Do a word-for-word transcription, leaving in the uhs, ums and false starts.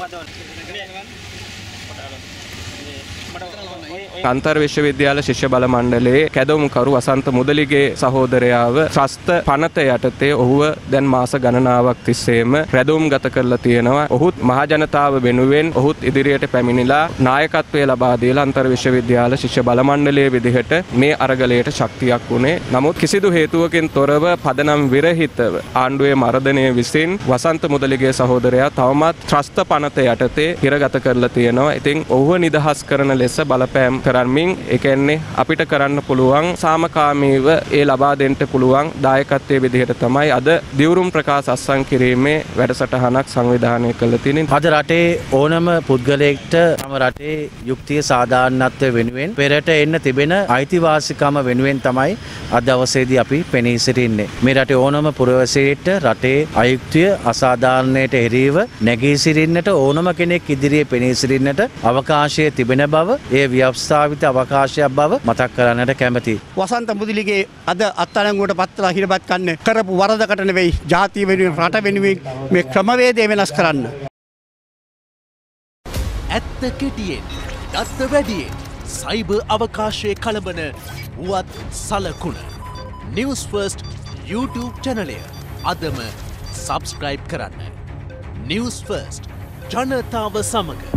අන්තර් විශ්වවිද්‍යාල ශිෂ්‍ය බල මණ්ඩලයේ කැදවුම්කරු වසන්ත මුදලිගේ සහෝදරයාව ත්‍රස්ත පනත යටතේ ඔහුව දැන් මාස ගණනාවක් තිස්සේම රැඳවුම් ගත කරලා තියෙනවා. ඔහුත් මහ ජනතාව වෙනුවෙන් ඔහුත් ඉදිරියට පැමිණිලා නායකත්වය ලබා දීලා අන්තර් විශ්වවිද්‍යාල ශිෂ්‍ය බල මණ්ඩලයේ විදිහට මේ අරගලයට ශක්තියක් වුණේ. නමුත් කිසිදු හේතුවකින් තොරව පදනම් විරහිතව ආණ්ඩුවේ මර්ධනය විසින් වසන්ත මුදලිගේ සහෝදරයා තවමත් ත්‍රස්ත පනත යටතේ හිරගත කරලා තියෙනවා. ඉතින් ඔහුව නිදහස් කරන ලෙස බලපෑම් කරමින් ඒ කියන්නේ අපිට කරන්න පුළුවන් සාමකාමීව ඒ ලබා දෙන්න පුළුවන් දායකත්වයේ විදිහට තමයි අද දිවුරුම් ප්‍රකාශ අත්සන් කිරීමේ වැඩසටහනක් සංවිධානය කළ තියෙන්නේ. අද රටේ ඕනම පුද්ගලයෙක්ට තම රටේ යුක්තිය සාධාරණත්වය වෙනුවෙන් පෙරට එන්න තිබෙන අයිතිවාසිකම වෙනුවෙන් තමයි අද දවසේදී අපි පෙනී සිටින්නේ. මේ රටේ ඕනම පුරවැසියෙක්ට රටේ අයුක්තිය අසාධාරණයට එරෙහිව නැගී සිටින්නට ඕනම කෙනෙක් ඉදිරියේ පෙනී සිටින්නට අවකාශය තිබෙන බව ඒ ව්‍යවස්ථාවිත අවකාශයක් බව මතක් කරන්නට කැමැතියි. වසන්ත මුදලිගේ අද අත්අඩංගුවට පත්වලා හිරපත් කන්න කරපු වරදකට නෙවෙයි ජාතිය වෙනුවෙන් රට වෙනුවෙන් මේ ක්‍රමවේදය වෙනස් කරන්න. ඇත්ත කෙටියෙන් දත්ත වැඩියෙන් සයිබර් අවකාශයේ කලබන වුවත් සලකුණ නිවුස් ෆර්ස්ට් YouTube චැනලය අදම සබ්ස්ක්‍රයිබ් කරන්න. නිවුස් ෆර්ස්ට් ජනතාව සමග